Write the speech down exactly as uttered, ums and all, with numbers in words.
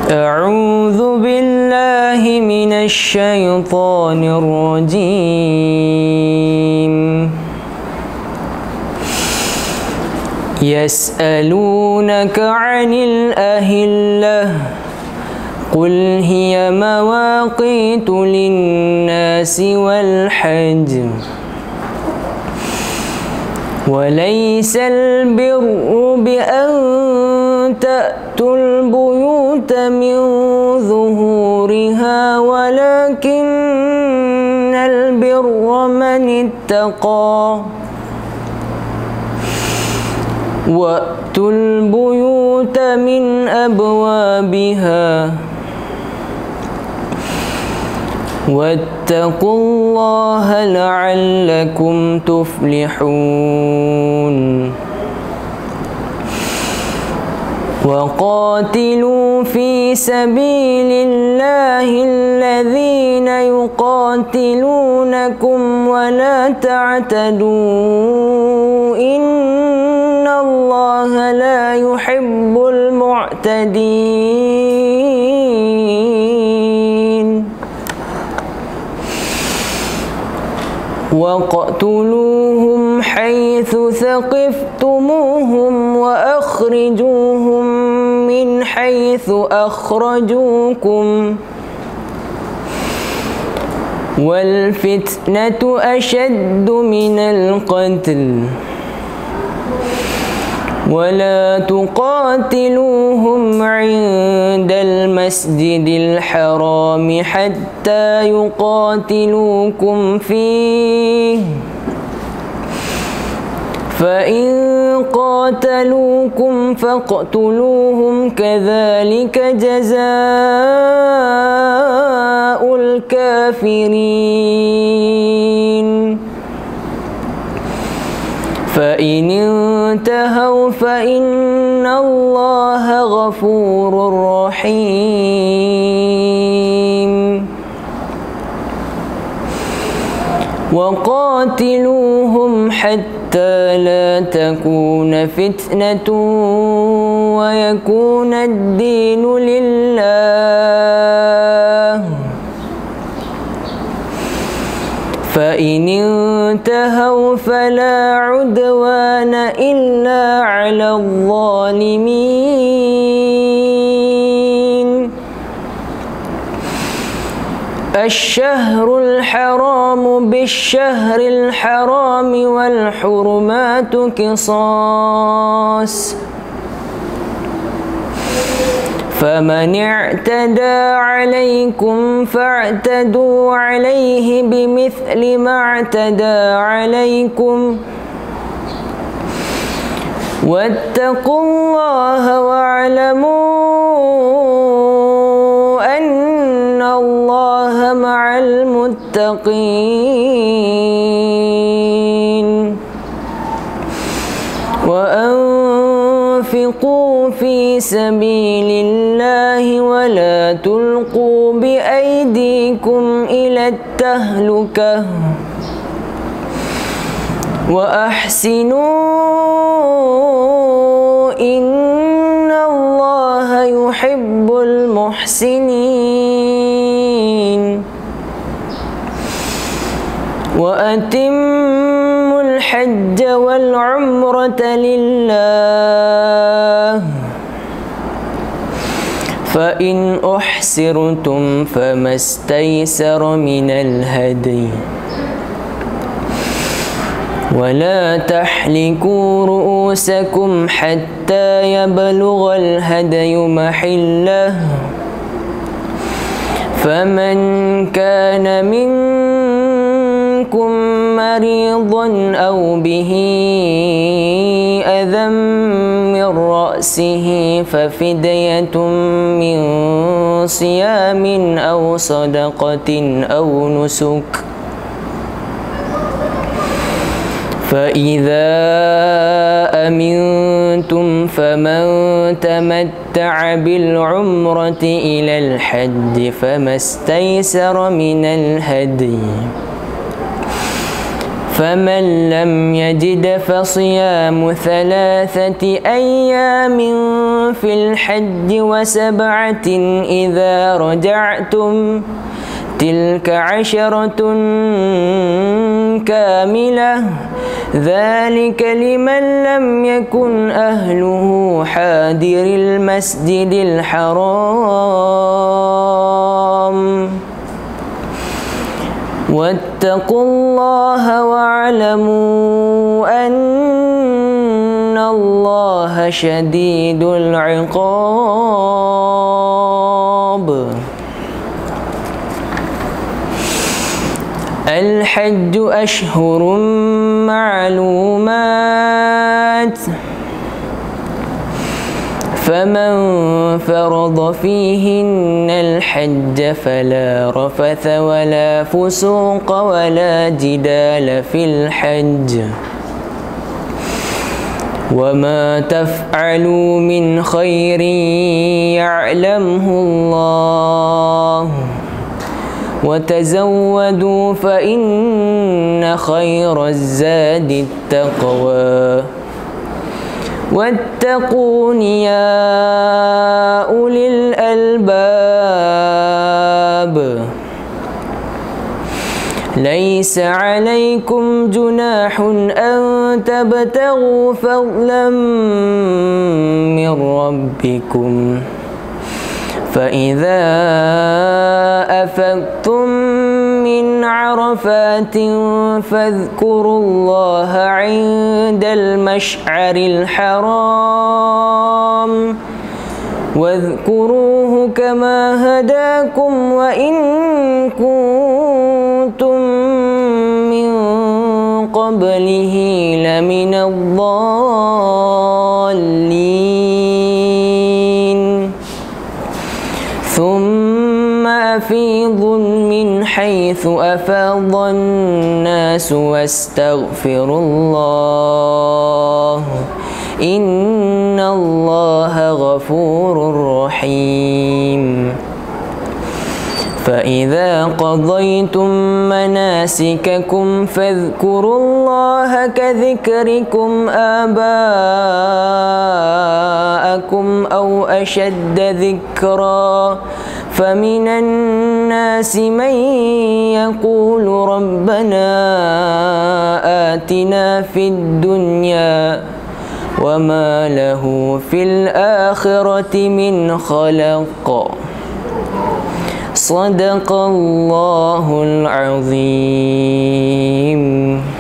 أعوذ بالله من الشيطان الرجيم. يسألونك عن الأهلة قل هي مواقيت للناس والحج وليس البر بأن تأتوا البيوت من ظهورها ولكن البر من اتقى وأتوا البيوت من أبوابها واتقوا الله لعلكم تفلحون. وقاتلوا في سبيل الله الذين يقاتلونكم ولا تعتدوا إن الله لا يحب المعتدين. وقتلوهم حيث ثقفتموهم وأخرجوهم من حيث أخرجوكم والفتنة أشد من القتل ولا تقاتلوهم عند المسجد الحرام حتى يقاتلوكم فيه فإن قاتلوكم فاقتلوهم كذلك جزاء الكافرين. فإن انتهوا فإن الله غفور رحيم. وقاتلوهم حتى لا تكون فتنة ويكون الدين لله فإن انتهوا فلا عدوان إلا على الظالمين. الشهر الحرام بالشهر الحرام والحرمات قصاص فمن اعتدى عليكم فاعتدوا عليه بمثل ما اعتدى عليكم واتقوا الله واعلموا أن الله مع المتقين. وأنفقوا في سبيل الله ولا تلقوا بأيديكم إلى التهلكة وأحسنوا إن الله يحب المحسنين. وأتموا الحج والعمرة لله فإن أحسرتم فما استيسر من الهدي ولا تحلقوا رؤوسكم حتى يبلغ الهدي محله فمن كان منكم مريضا أو به أذى من رأسه ففدية من صيام أو صدقة أو نسك فإذا أمنتم فمن تمتع بالعمرة إلى الحج فما استيسر من الهدي فمن لم يجد فصيام ثلاثة أيام في الحج وسبعة إذا رجعتم تلك عشرة كاملة ذلك لمن لم يكن أهله حاضر المسجد الحرام واتقوا الله واعلموا أن الله شديد العقاب. الحج أشهر معلومات فمن فرض فيهن الحج فلا رفث ولا فسوق ولا جدال في الحج وما تفعلوا من خير يعلمه الله وتزودوا فإن خير الزاد التقوى واتقون يا أولي الألباب. ليس عليكم جناح أن تبتغوا فضلا من ربكم فإذا أفضتم من عرفات فاذكروا الله عند المشعر الحرام واذكروه كما هداكم وإن كنتم من قبله لمن الضالين. ثم أفيضوا من حيث أفاض الناس واستغفروا الله إن الله غفور رحيم. فإذا قضيتم مناسككم فاذكروا الله كذكركم آباءكم أو أشد ذكرا فمن الناس من يقول ربنا آتنا في الدنيا وما له في الآخرة من خلاق. صدق الله العظيم.